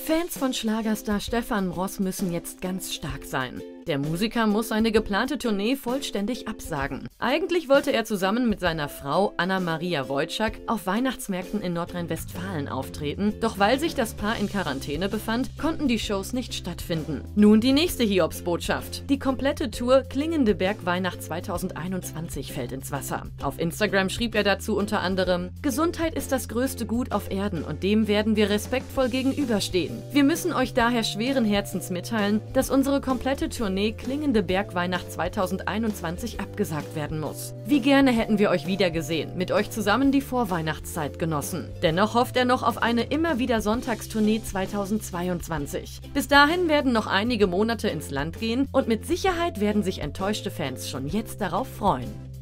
Fans von Schlagerstar Stephan Ross müssen jetzt ganz stark sein. Der Musiker muss seine geplante Tournee vollständig absagen. Eigentlich wollte er zusammen mit seiner Frau Anna-Maria Wojcik auf Weihnachtsmärkten in Nordrhein-Westfalen auftreten, doch weil sich das Paar in Quarantäne befand, konnten die Shows nicht stattfinden. Nun die nächste Hiobsbotschaft. Die komplette Tour Klingende Berg Weihnacht 2021 fällt ins Wasser. Auf Instagram schrieb er dazu unter anderem: Gesundheit ist das größte Gut auf Erden und dem werden wir respektvoll gegenüberstehen. Wir müssen euch daher schweren Herzens mitteilen, dass unsere komplette Tournee Klingende Berg Weihnacht 2021 abgesagt werden muss. Wie gerne hätten wir euch wiedergesehen, mit euch zusammen die Vorweihnachtszeit genossen. Dennoch hofft er noch auf eine immer wieder Sonntagstournee 2022. Bis dahin werden noch einige Monate ins Land gehen und mit Sicherheit werden sich enttäuschte Fans schon jetzt darauf freuen.